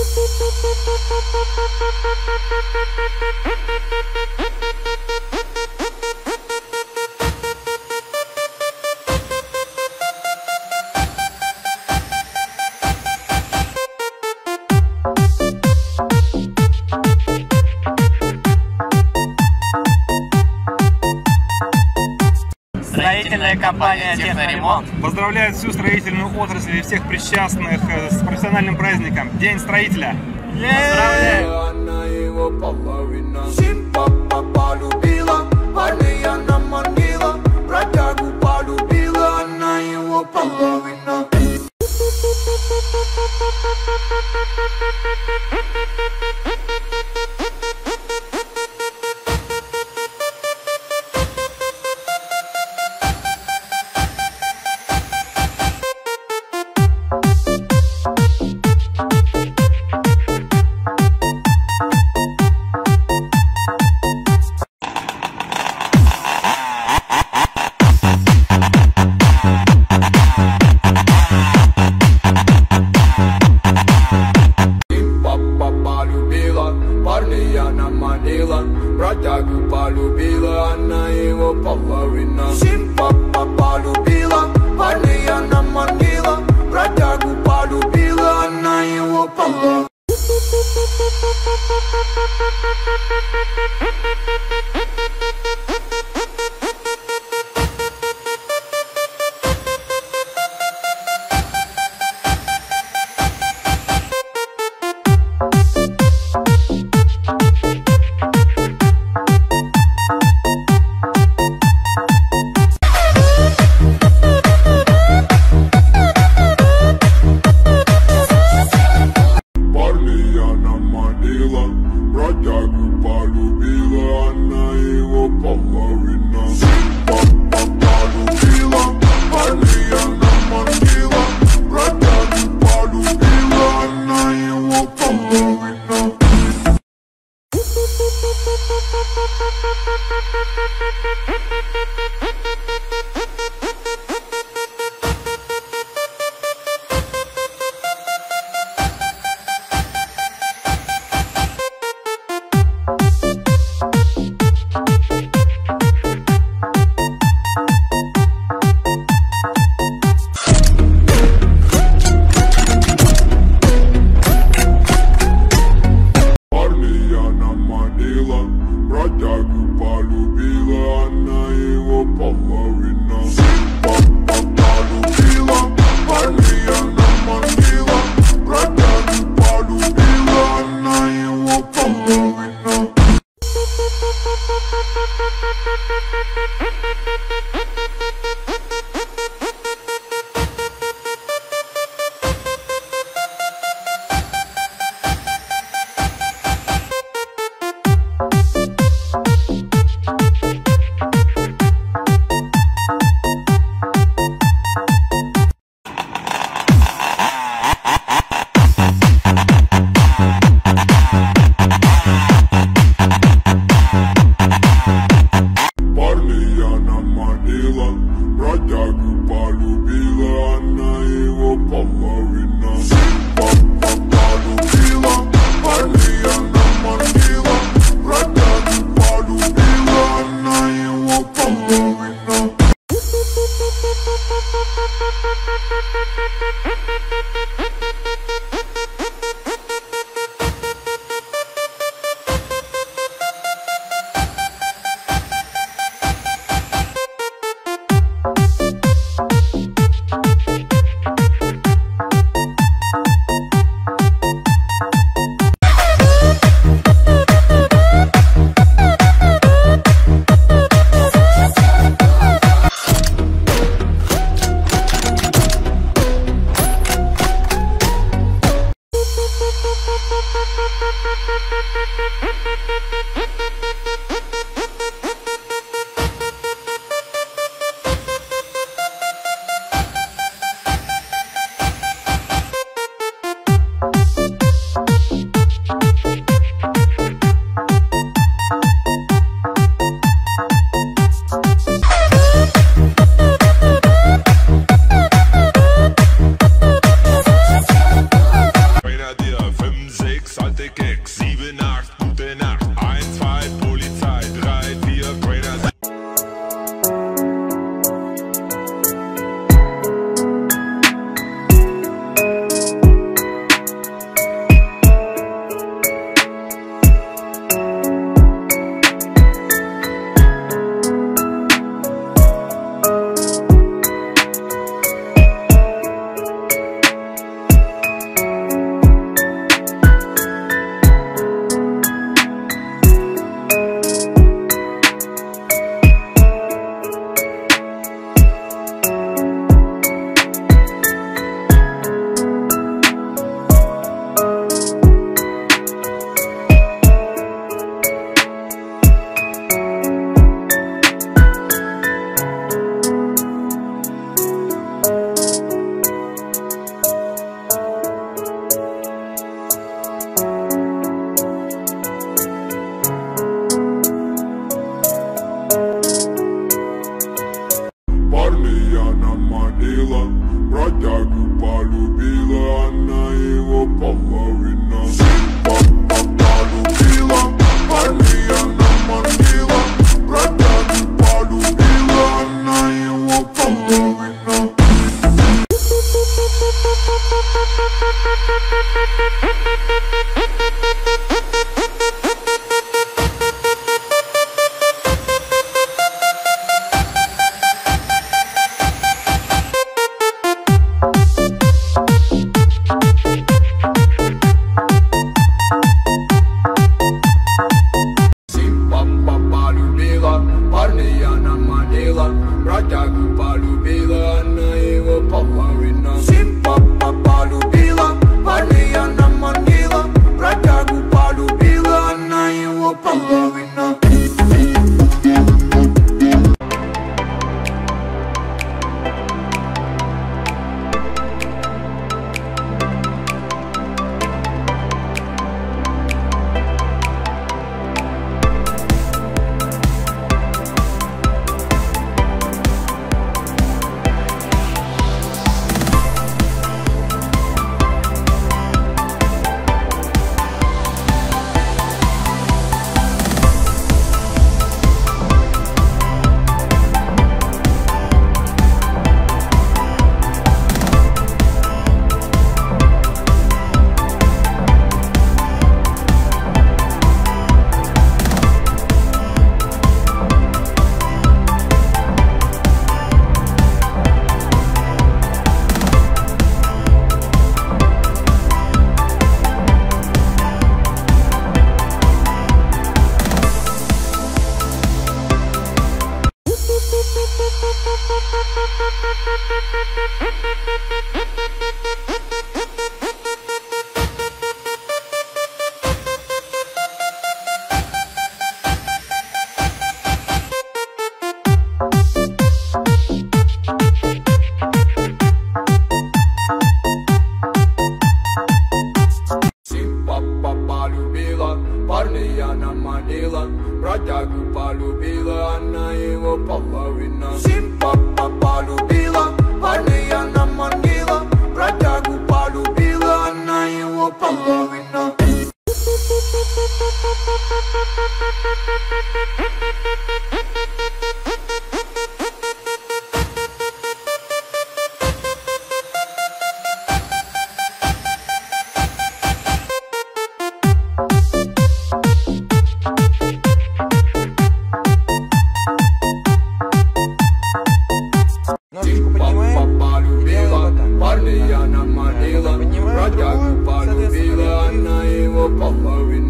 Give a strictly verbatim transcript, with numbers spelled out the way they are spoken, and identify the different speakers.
Speaker 1: Строительная компания «Техноремонт»
Speaker 2: поздравляет всю строительную отрасль и всех причастных с профессиональным праздником День строителя.
Speaker 1: Поздравляю!
Speaker 3: Она его половина. Simpa полюбила, парня наманила, бродягу полюбила, она его половина. Бродягу полюбила, она его половина. Simpa полюбила, парня наманила, бродягу полюбила, она его половина. Бродягу полюбила, она его половина. Simpa полюбила, парня наманила, бродягу полюбила, она его половина. Бродягу полюбила, она его половина. Simpa полюбила, парня наманила, бродягу полюбила, она его половина. Бродягу полюбила, она его половина. Simpa полюбила, парня наманила, бродягу полюбила, она его половина.
Speaker 4: Great idea.
Speaker 3: fünf, sechs, alte Keks, sieben, acht, gute Nacht, eins, zwei, Polizei, drei, vier, Trainer. Парня она манила, бродягу полюбила, она его половина. Симпа полюбила, парня она манила, бродягу полюбила, она его половина. Парня она манила, бродягу полюбила, она его половина. Симпа полюбила, парня она манила, бродягу полюбила, она его половина. Парня она манила, бродягу полюбила, она его половина. Симпа полюбила, парня она манила, бродягу полюбила, она его половина. Парня она манила, бродягу полюбила, она его половина.